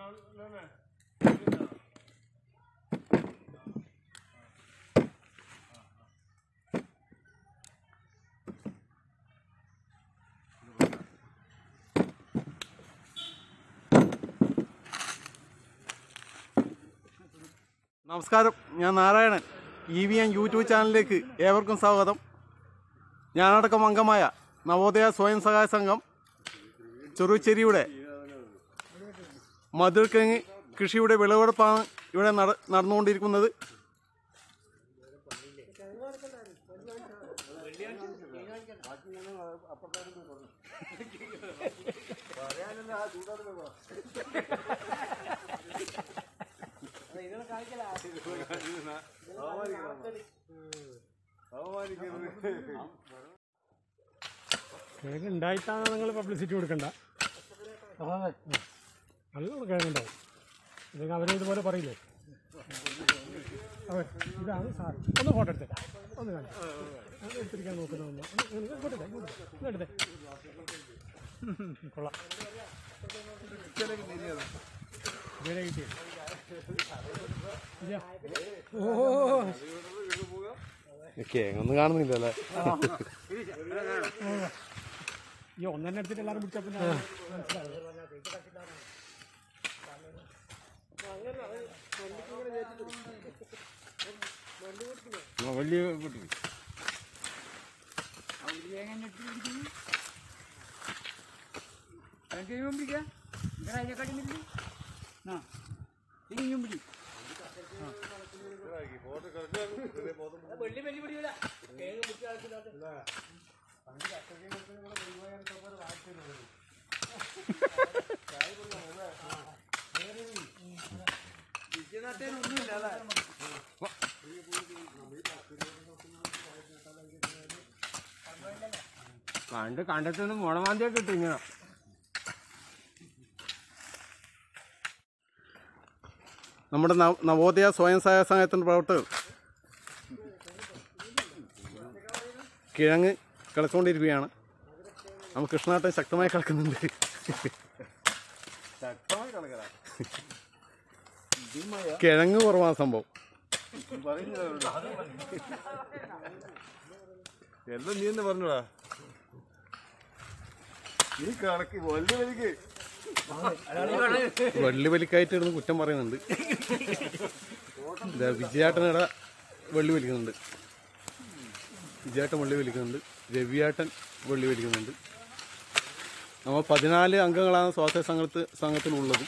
നമസ്കാരം, ഞാൻ Narayanan. EVN YouTube ചാനലിലേക്ക് ഏവർക്കും സ്വാഗതം. ഞാനടക്കം അംഗമായ നവോദയ സ്വയം സഹായ സംഘം ചെറുച്ചേരിയുടെ മധുരക്കിഴങ്ങ് കൃഷിയുടെ വിളവെടുപ്പാണ് ഇവിടെ നടന്നുകൊണ്ടിരിക്കുന്നത്. കിഴങ്ങ് ഉണ്ടായിട്ടാണ് നിങ്ങൾ പബ്ലിസിറ്റി കൊടുക്കണ്ട. നല്ലോണം കിഴങ്ങുണ്ടാവും. ഇല്ലെങ്കിൽ അവരെ ഇതുപോലെ പറയില്ലേ, ഇതാണ് സാർ. ഒന്ന് ഫോട്ടോ എടുത്തേ, ഒന്ന് കാണിച്ചു എടുത്തിരിക്കാൻ നോക്കുന്ന ഇങ്ങോട്ടെ കൊള്ളാം. ഇവിടെ കിട്ടിയ ഒന്നും കാണുന്നില്ലല്ലേ? ഈ ഒന്നെന്നെ എടുത്തിട്ട് എല്ലാവരും പിടിച്ചാൽ പിന്നെ വലിയ കണ്ടെത്തുന്ന മുളമാന്തിയൊക്കെ കിട്ടും ഇങ്ങനെ. നമ്മുടെ നവോദയ സ്വയം സഹായ സംഘത്തിൻ്റെ പ്രവർത്തകർ കിഴങ്ങ് കളിച്ചുകൊണ്ടിരിക്കുകയാണ്. നമുക്ക് കൃഷ്ണനാട്ടം ശക്തമായി കളിക്കുന്നുണ്ട്. കിഴങ്ങ് കുറവാണ് സംഭവം. എല്ലാം നീ തന്നെ പറഞ്ഞോടാ. നീ കണക്ക് വെള്ളി വലിക്കായിട്ട് ഇരുന്ന് കുറ്റം പറയുന്നുണ്ട്. വിജയാട്ടനിടെ വെള്ളി വലിക്കുന്നുണ്ട്, വിജയാട്ടൻ വെള്ളി വലിക്കുന്നുണ്ട്, രവിയാട്ടൻ വെള്ളി വലിക്കുന്നുണ്ട്. നമ്മൾ 14 അംഗങ്ങളാണ് സ്വാസ്ഥ്യ സംഘത്തിനുള്ളത്.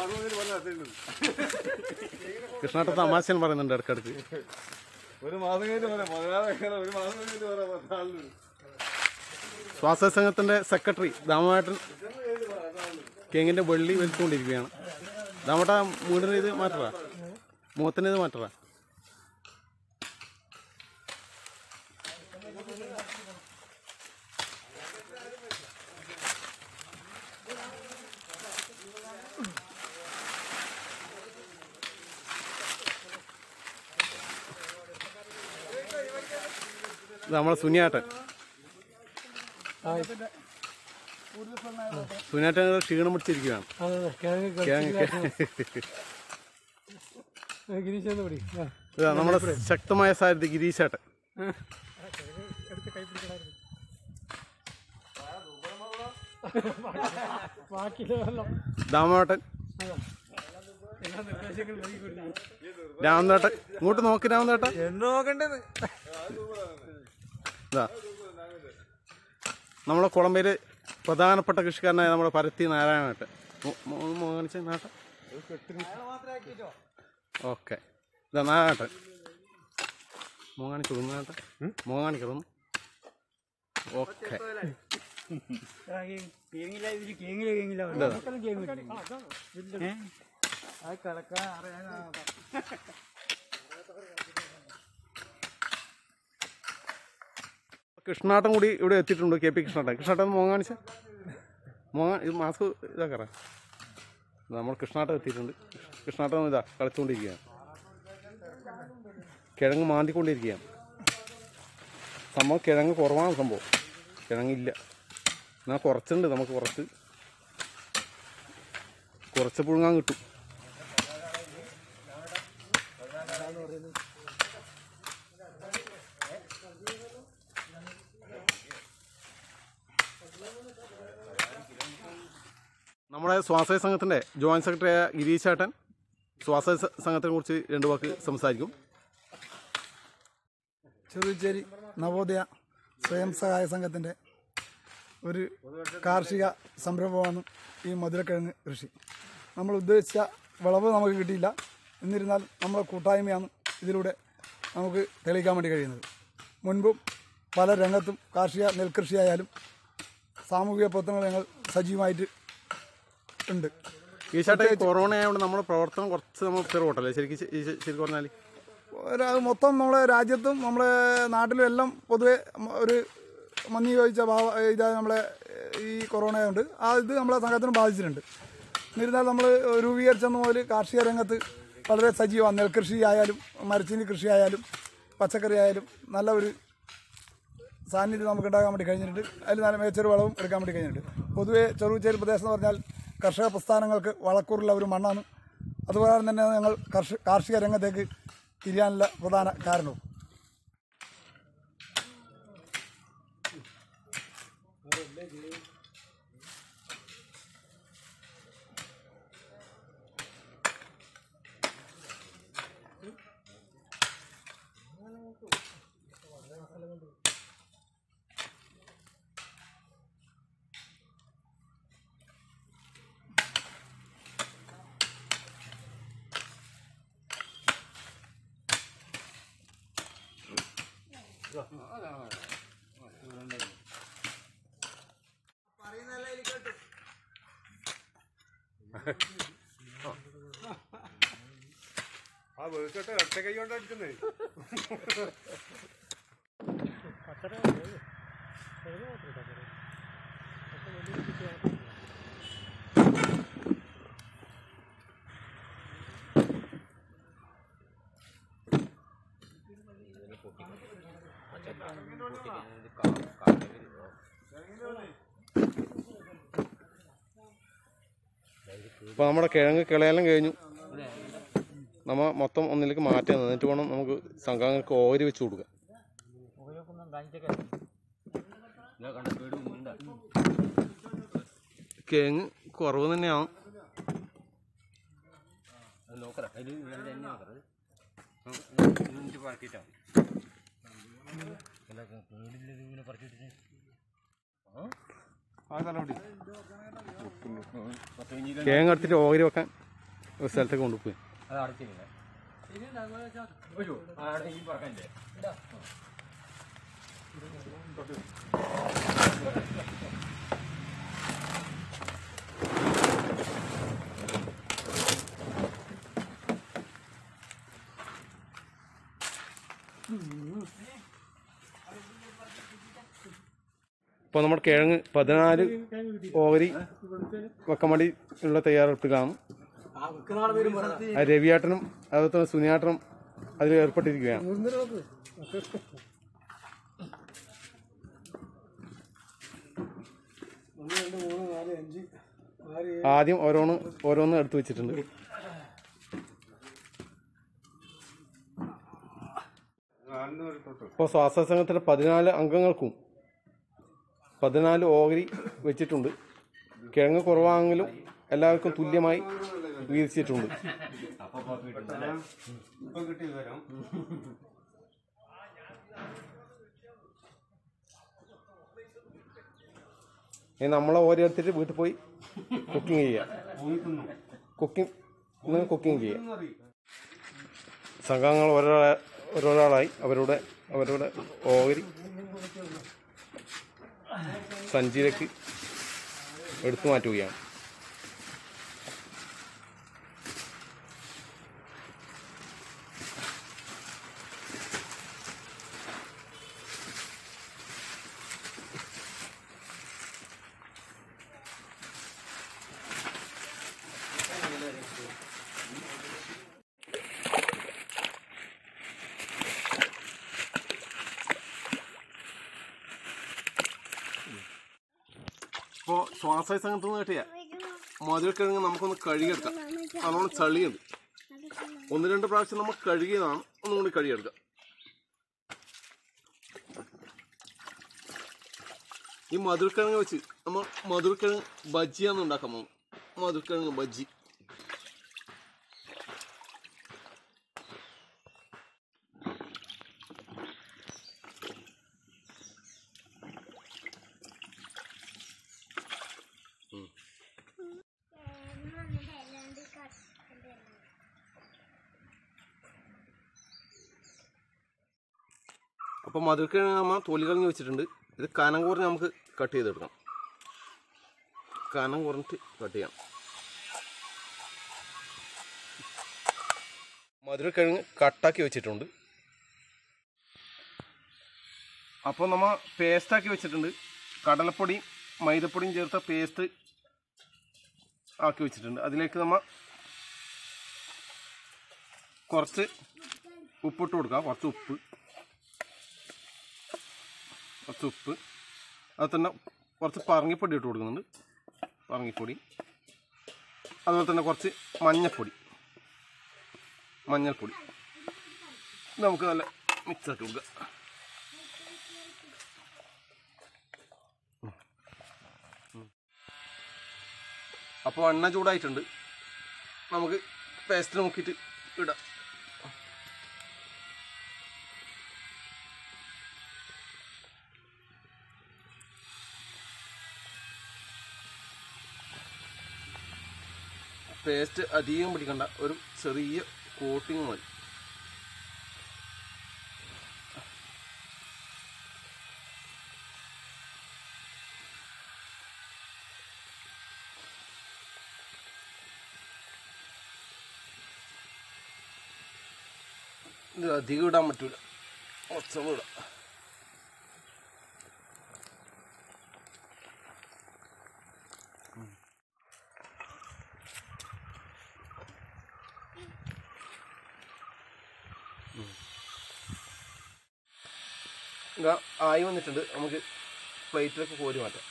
കൃഷ്ണാട്ട തമാശൻ പറയുന്നുണ്ട് ഇടയ്ക്കിടയ്ക്ക്. ഒരു മാസം കഴിഞ്ഞ് സ്വാസ്ഥ്യ സംഘത്തിന്റെ സെക്രട്ടറി ദാമോട്ടൻ കേങ്ങിന്റെ വെള്ളി വലിച്ചുകൊണ്ടിരിക്കുകയാണ്. ദാമോട്ട മൂടിന് ഇത് മാറ്ററ, മുഖത്തിന് ഇത് മാറ്ററ. നമ്മളെ സുനിയാട്ടൻ ക്ഷീണം പിടിച്ചിരിക്കുകയാണ്. നമ്മുടെ ശക്തമായ സാരഥി ഗിരീശേട്ടൻ. ദാമോട്ടൻ, രാമനേട്ടൻ ഇങ്ങോട്ട് നോക്കി. രാമനേട്ടൻ നോക്കണ്ടത് നമ്മളെ കുളമ്പേര് പ്രധാനപ്പെട്ട കൃഷിക്കാരനായ നമ്മുടെ പരത്തി നാരായണേട്ടൻ. കാണിച്ച നാട്ടൻ. ഓക്കെ, ഇതാ നാരായണേട്ടൻ. കാണിക്കുന്നു നാട്ടൻ, കാണിക്കുന്നു. ഓക്കെ, കൃഷ്ണാട്ടൻ കൂടി ഇവിടെ എത്തിയിട്ടുണ്ട്. KP കൃഷ്ണാട്ടൻ. കൃഷ്ണാട്ടൻ കാണിച്ച ഇത് മാസ്ക് ഇതാക്കറ. നമ്മൾ കൃഷ്ണാട്ടൻ എത്തിയിട്ടുണ്ട്. കൃഷ്ണാട്ടൻ ഇതാ കളിച്ചുകൊണ്ടിരിക്കുകയാണ്. കിഴങ്ങ് മാന്തിക്കൊണ്ടിരിക്കുകയാണ്. സംഭവം കിഴങ്ങ് കുറവാണ്. സംഭവം കിഴങ്ങില്ല, എന്നാൽ കുറച്ചുണ്ട്. നമുക്ക് കുറച്ച് പുഴുങ്ങാൻ കിട്ടും. നമ്മുടെ സ്വാശ്രയ സംഘത്തിൻ്റെ ജോയിൻറ്റ് സെക്രട്ടറിയായ ഗിരീഷ് ചേട്ടൻ സ്വാശ്രയ സംഘത്തിനെ കുറിച്ച് 2 വാക്ക് സംസാരിക്കും. ചെറുച്ചേരി നവോദയ സ്വയം സഹായ സംഘത്തിൻ്റെ ഒരു കാർഷിക സംരംഭമാണ് ഈ മധുരക്കിഴങ്ങ് കൃഷി. നമ്മൾ ഉദ്ദേശിച്ച വിളവ് നമുക്ക് കിട്ടിയില്ല. എന്നിരുന്നാൽ നമ്മളെ കൂട്ടായ്മയാണ് ഇതിലൂടെ നമുക്ക് തെളിയിക്കാൻ വേണ്ടി കഴിയുന്നത്. മുൻപും പല രംഗത്തും കാർഷിക നെൽകൃഷിയായാലും സാമൂഹിക പ്രവർത്തനങ്ങൾ ഞങ്ങൾ സജീവമായിട്ട് ഉണ്ട്. ഈ ചേട്ടാ ഈ കൊറോണ ആയതുകൊണ്ട് നമ്മുടെ പ്രവർത്തനം കുറച്ച് നമ്മൾ പിറകോട്ടല്ലേ ശരിക്കും പറഞ്ഞാൽ? മൊത്തം നമ്മളെ രാജ്യത്തും നമ്മളെ നാട്ടിലും എല്ലാം പൊതുവെ ഒരു മഞ്ഞ് ചോദിച്ച ഇതായ നമ്മളെ ഈ കൊറോണ കൊണ്ട് ഇത് നമ്മളെ സംഘത്തിനും ബാധിച്ചിട്ടുണ്ട്. എന്നിരുന്നാൽ നമ്മൾ രൂപീകരിച്ചെന്ന് മുതൽ കാർഷിക രംഗത്ത് വളരെ സജീവമാണ്. നെൽകൃഷി ആയാലും മരച്ചീനി കൃഷി ആയാലും പച്ചക്കറി ആയാലും നല്ല ഒരു സാന്നിധ്യം നമുക്ക് ഉണ്ടാക്കാൻ വേണ്ടി കഴിഞ്ഞിട്ടുണ്ട്. അതിൽ നല്ല മികച്ചൊരു വളവും എടുക്കാൻ വേണ്ടി കഴിഞ്ഞിട്ടുണ്ട്. പൊതുവെ ചെറുച്ചേരി പ്രദേശം എന്ന് പറഞ്ഞാൽ കർഷക പ്രസ്ഥാനങ്ങൾക്ക് വളക്കൂറുള്ള ഒരു മണ്ണാണ്. അതുപോലെ തന്നെ ഞങ്ങൾ കാർഷിക രംഗത്തേക്ക് തിരിയാനുള്ള പ്രധാന കാരണവും. ആ വെറുതെ ഒറ്റ കൈ കൊണ്ട് അടിക്കുന്നേ. ഇപ്പോൾ നമ്മുടെ കിഴങ്ങ് കിളയെല്ലാം കഴിഞ്ഞു. നമ്മൾ മൊത്തം ഒന്നിലേക്ക് മാറ്റി എന്നിട്ട് വേണം നമുക്ക് സംഘങ്ങൾക്ക് ഓരി വെച്ച് കൊടുക്കുക. കിഴങ്ങ് കുറവ് തന്നെയാണ്. കിഴങ്ങ് എടുത്തിട്ട് ഓരി വെക്കാൻ ഒരു സ്ഥലത്തേക്ക് കൊണ്ടുപോയി. ഇപ്പോൾ നമ്മുടെ കിഴങ്ങ് 14 ഓവരി വെക്കാൻ വേണ്ടി ഉള്ള തയ്യാറെടുപ്പിലാണ്. രവിയേട്ടനും അതുപോലെ തന്നെ സുനിയേട്ടനും അതിൽ ഏർപ്പെട്ടിരിക്കുകയാണ്. ആദ്യം ഓരോന്ന് എടുത്തു വെച്ചിട്ടുണ്ട്. ഇപ്പോൾ സ്വാശ്രയ സംഘത്തിലെ 14 അംഗങ്ങൾക്കും 14 ഓഹരി വെച്ചിട്ടുണ്ട്. കിഴങ്ങ് കുറവാണെങ്കിലും എല്ലാവർക്കും തുല്യമായി വീതിച്ചിട്ടുണ്ട്. നമ്മളെ ഓരി എടുത്തിട്ട് വീട്ടിൽ പോയി കുക്കിംഗ് ചെയ്യുക. കുക്കിംഗ് ചെയ്യുക. സംഘങ്ങൾ ഓരോരാളായി അവരുടെ ഓഹരി സഞ്ചിയിലേക്ക് എടുത്തു മാറ്റുകയാണ്. ഇപ്പോൾ സ്വാശ്രയ സംഘത്തിൽ നിന്ന് കിട്ടിയ മധുരക്കിഴങ്ങ് നമുക്കൊന്ന് കഴുകിയെടുക്കാം. നല്ലോണം ചളിയുണ്ട്. 1-2 പ്രാവശ്യം നമ്മൾ കഴുകിയതാണ്. ഒന്നും കൂടി കഴുകിയെടുക്കാം. ഈ മധുരക്കിഴങ്ങ് വെച്ച് നമ്മൾ മധുരക്കിഴങ്ങ് ബജ്ജിയാന്ന് ഉണ്ടാക്കാൻ പോകും. മധുരക്കിഴങ്ങ് ബജ്ജി. അപ്പോൾ മധുരക്കിഴങ്ങ് നമ്മൾ തൊലി കളഞ്ഞ് വെച്ചിട്ടുണ്ട്. ഇത് കനം കുറഞ്ഞ് നമുക്ക് കട്ട് ചെയ്തെടുക്കണം. കനം കുറഞ്ഞിട്ട് കട്ട് ചെയ്യാം. മധുരക്കിഴങ്ങ് കട്ടാക്കി വെച്ചിട്ടുണ്ട്. അപ്പോൾ നമ്മൾ പേസ്റ്റാക്കി വെച്ചിട്ടുണ്ട്. കടലപ്പൊടിയും മൈദപ്പൊടിയും ചേർത്ത പേസ്റ്റ് ആക്കി വെച്ചിട്ടുണ്ട്. അതിലേക്ക് നമ്മൾ കുറച്ച് ഉപ്പിട്ട് കൊടുക്കാം. കുറച്ച് ഉപ്പ്, അത് തന്നെ കുറച്ച് പറങ്ങിപ്പൊടി ഇട്ട് കൊടുക്കുന്നുണ്ട്. പറങ്ങിപ്പൊടി, അതുപോലെ തന്നെ കുറച്ച് മഞ്ഞൾപ്പൊടി നമുക്ക് നല്ല മിക്സാക്കി കൊടുക്കുക. അപ്പോൾ എണ്ണ ചൂടായിട്ടുണ്ട്. നമുക്ക് പേസ്റ്റ് നോക്കിയിട്ട് ഇടാം. പേസ്റ്റ് അധികം പിടിക്കണ്ട, ഒരു ചെറിയ കോട്ടിങ് മതി. ഇത് അധികം ഇടാൻ പറ്റൂല, കുറച്ചൊന്നും ഇടാം. ആയി വന്നിട്ടുണ്ട്. നമുക്ക് പ്ലേറ്റിലൊക്കെ കോരി മാറ്റാം.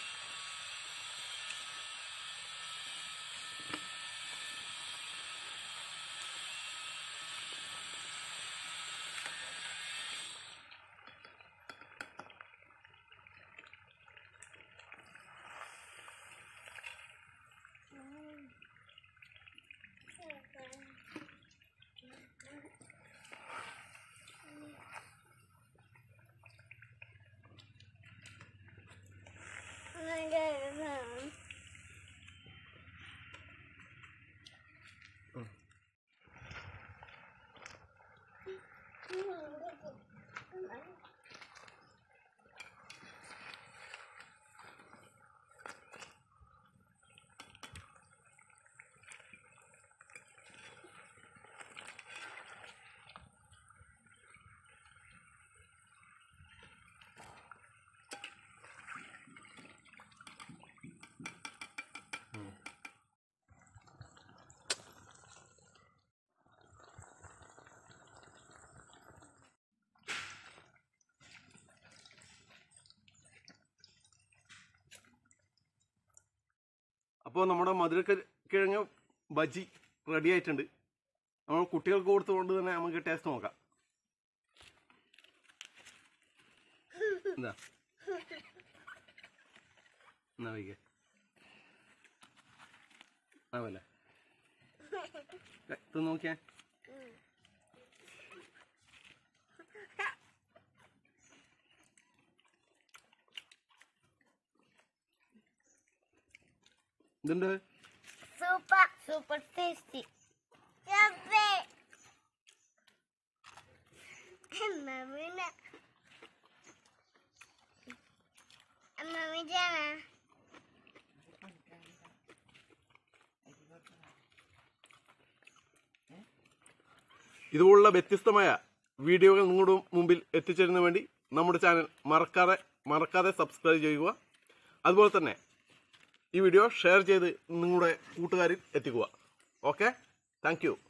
അപ്പോൾ നമ്മുടെ മധുരക്കിഴങ്ങ് ബജി റെഡി ആയിട്ടുണ്ട്. നമ്മൾ കുട്ടികൾക്ക് കൊടുത്തുകൊണ്ട് തന്നെ നമുക്ക് ടേസ്റ്റ് നോക്കാം. എന്താ എന്നാ വയ്ക്ക ആവല്ലേ ഇത് നോക്കിയാ. ഇതുണ്ട് സൂപ്പർ ടേസ്റ്റി. ഇതുപോലുള്ള വ്യത്യസ്തമായ വീഡിയോകൾ നിങ്ങളുടെ മുമ്പിൽ എത്തിച്ചേരുന്നതിന് വേണ്ടി നമ്മുടെ ചാനൽ മറക്കാതെ സബ്സ്ക്രൈബ് ചെയ്യുക. അതുപോലെ തന്നെ ഈ വീഡിയോ ഷെയർ ചെയ്ത് നിങ്ങളുടെ കൂട്ടുകാരിൽ എത്തിക്കുക. Okay, thank U.